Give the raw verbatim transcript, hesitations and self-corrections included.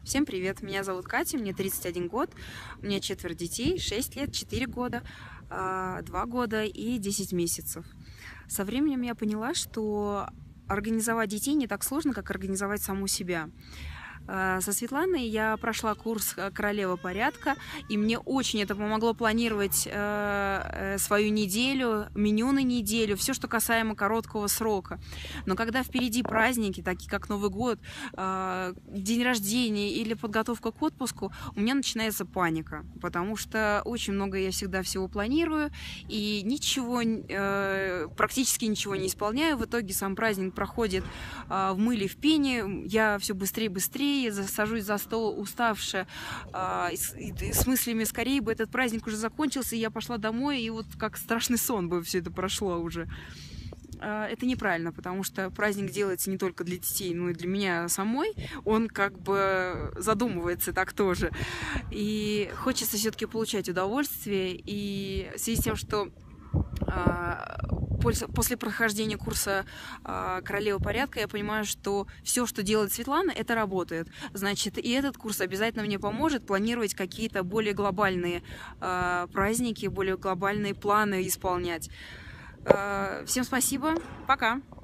Всем привет, меня зовут Катя, мне тридцать один год, у меня четверо детей, шесть лет, четыре года, два года и десять месяцев. Со временем я поняла, что организовать детей не так сложно, как организовать саму себя. Со Светланой я прошла курс «Королева порядка», и мне очень это помогло планировать свою неделю, меню на неделю, все, что касаемо короткого срока. Но когда впереди праздники, такие как Новый год, день рождения или подготовка к отпуску, у меня начинается паника, потому что очень много я всегда всего планирую, и ничего, практически ничего не исполняю. В итоге сам праздник проходит в мыле, в пене, я все быстрее и быстрее, сажусь за стол уставшая, э, и, и, с мыслями скорее бы этот праздник уже закончился, и я пошла домой, и вот как страшный сон бы все это прошло уже. Э, это неправильно, потому что праздник делается не только для детей, но и для меня самой. Он как бы задумывается так тоже. И хочется все-таки получать удовольствие, и в связи с тем, что после прохождения курса «Королева порядка» я понимаю, что все, что делает Светлана, это работает. Значит, и этот курс обязательно мне поможет планировать какие-то более глобальные праздники, более глобальные планы исполнять. Всем спасибо. Пока.